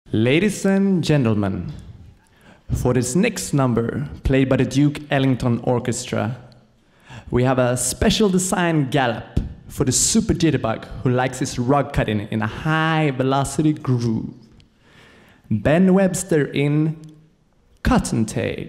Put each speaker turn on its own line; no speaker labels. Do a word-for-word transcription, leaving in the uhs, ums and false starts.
Ladies and gentlemen, for this next number, played by the Duke Ellington Orchestra, we have a special design gallop for the super jitterbug who likes his rug cutting in a high velocity groove. Ben Webster in Cottontail.